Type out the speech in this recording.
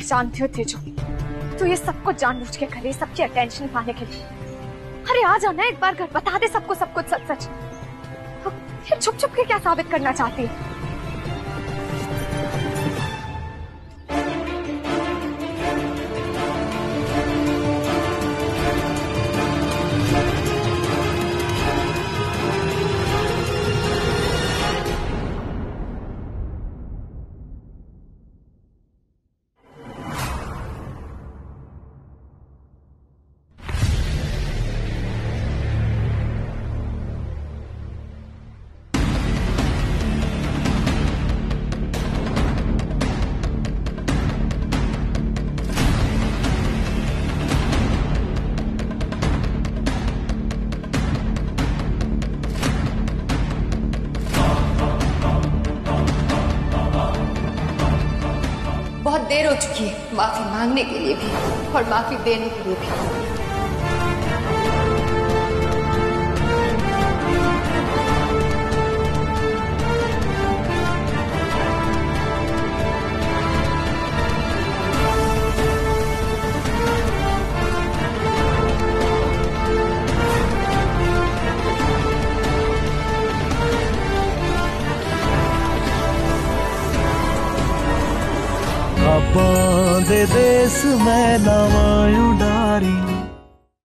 जानती हो तेजो, तू ये सब कुछ जानबूझ के करे, सबकी अटेंशन पाने के लिए। अरे आ जाना एक बार घर, बता दे सबको सब कुछ सच सच। फिर छुप छुप के क्या साबित करना चाहती है? बहुत देर हो चुकी है माफी मांगने के लिए भी और माफी देने के लिए भी। दे देस मैं नवा उडारी